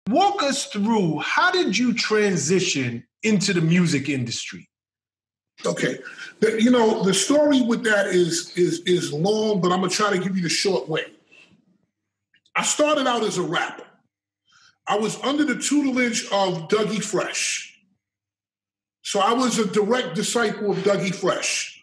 Walk us through, how did you transition into the music industry? Okay. The story with that is long, but I'm going to try to give you the short way. I started out as a rapper. I was under the tutelage of Dougie Fresh. So I was a direct disciple of Dougie Fresh.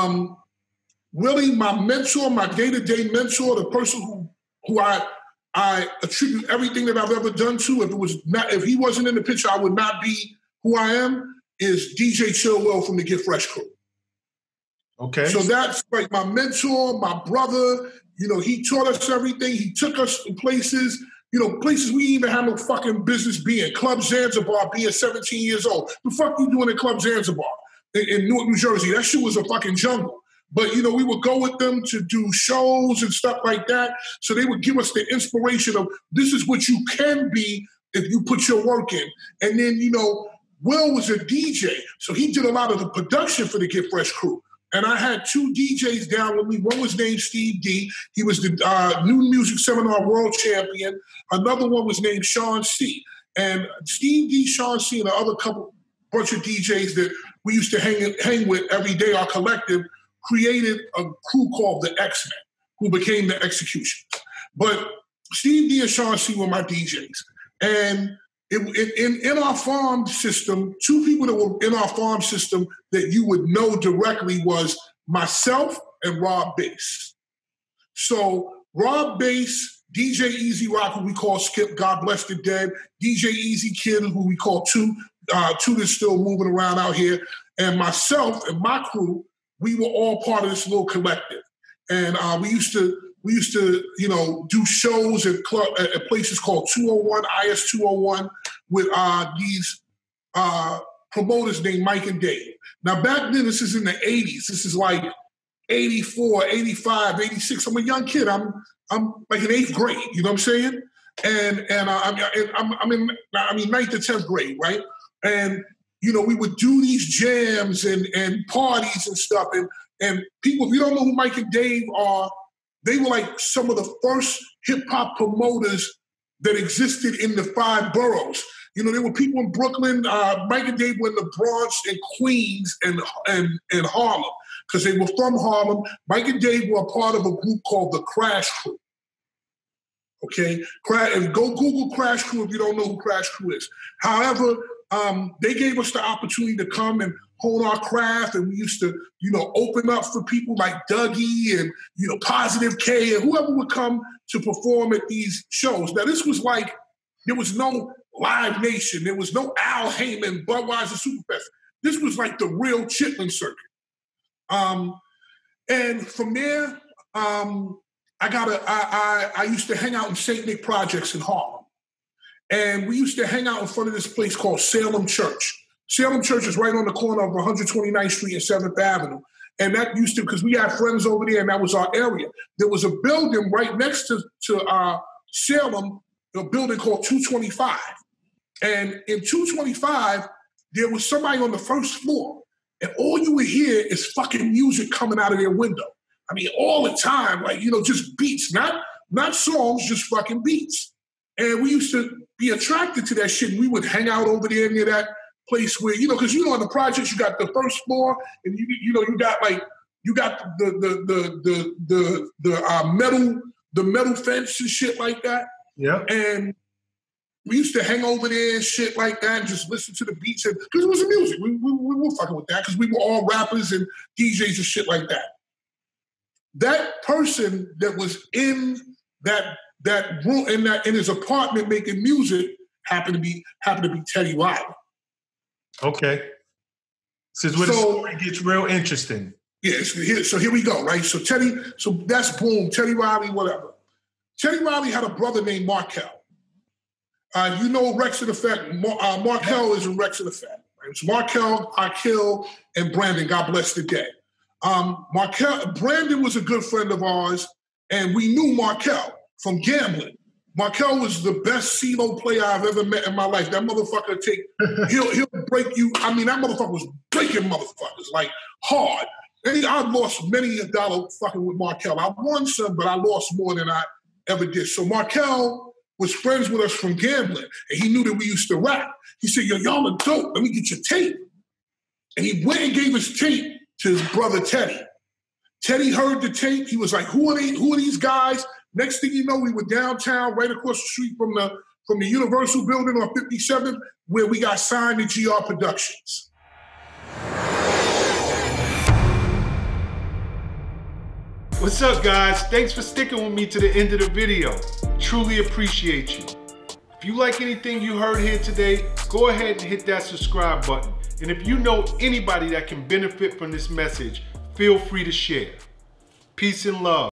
Really, my mentor, my day-to-day mentor, the person who I attribute everything that I've ever done to, if he wasn't in the picture, I would not be who I am, is DJ Chill Will from the Get Fresh crew. Okay. So that's like my mentor, my brother. He taught us everything. He took us to places, places we even had no fucking business being. Club Zanzibar, being 17 years old. The fuck you doing at Club Zanzibar in Newark, New Jersey? That shit was a fucking jungle. But, we would go with them to do shows and stuff like that. So they would give us the inspiration of this is what you can be if you put your work in. And then, Will was a DJ. So he did a lot of the production for the Get Fresh crew. And I had two DJs down with me. One was named Steve D. He was the New Music Seminar World Champion. Another one was named Sean C. And Steve D, Sean C, and the other bunch of DJs that we used to hang with every day, our collective, created a crew called the X-Men, who became the Execution. But Steve D and Sean C were my DJs. And in our farm system, two people that were in our farm system that you would know directly was myself and Rob Bass. So Rob Bass, DJ Easy Rock, who we call Skip, God bless the dead, DJ Easy Kid, who we call Toot is still moving around out here, and myself and my crew, we were all part of this little collective. And we used to, do shows at places called 201, IS 201, with these promoters named Mike and Dave. Now, back then, this is in the 80s. This is like 84, 85, 86. I'm a young kid. I'm like in 8th grade, you know what I'm saying? And I'm in ninth to 10th grade, right? And, we would do these jams and parties and stuff. And people, if you don't know who Mike and Dave are, they were like some of the first hip-hop promoters that existed in the 5 boroughs. There were people in Brooklyn. Mike and Dave were in the Bronx and Queens and Harlem because they were from Harlem. Mike and Dave were a part of a group called the Crash Crew. Okay? And go Google Crash Crew if you don't know who Crash Crew is. However, they gave us the opportunity to come and hone our craft, and we used to, open up for people like Dougie and, Positive K and whoever would come to perform at these shows. Now, this was like, there was no Live Nation. There was no Al Heyman, Budweiser Superfest. This was like the real Chitlin circuit. And from there, I used to hang out in St. Nick Projects in Harlem. And we used to hang out in front of this place called Salem Church. Salem Church is right on the corner of 129th Street and 7th Avenue. And that used to, because we had friends over there and that was our area. There was a building right next to Salem, a building called 225. And in 225, there was somebody on the first floor. And all you would hear is fucking music coming out of their window. I mean, all the time, like, just beats, not songs, just fucking beats. And we used to be attracted to that shit. And we would hang out over there near that place where, because on the projects, you got the first floor and you got the metal fence and shit like that. Yeah. And we used to hang over there and shit like that and just listen to the beats. Because it was the music. We were fucking with that because we were all rappers and DJs and shit like that. That person that was in that room in his apartment making music happened to be Teddy Riley. Okay. This is where the story gets real interesting. Yeah, so here we go, right? So that's boom, Teddy Riley, whatever. Teddy Riley had a brother named Markel. Rex and Effect. Markel is in Rex and Effect. Right? It's Markel, Akil, and Brandon, God bless the dead. Brandon was a good friend of ours, and we knew Markel from gambling. Markel was the best CeeLo player I've ever met in my life. That motherfucker he'll break you. I mean, that motherfucker was breaking motherfuckers, like, hard. And I lost many a dollar fucking with Markel. I won some, but I lost more than I ever did. So Markel was friends with us from gambling, and he knew that we used to rap. He said, yo, y'all are dope. Let me get your tape. And he went and gave his tape to his brother Teddy. Teddy heard the tape. He was like, who are these guys? Next thing you know, we were downtown, right across the street from the Universal building on 57th, where we got signed to GR Productions. What's up, guys? Thanks for sticking with me to the end of the video. Truly appreciate you. If you like anything you heard here today, go ahead and hit that subscribe button. And if you know anybody that can benefit from this message, feel free to share. Peace and love.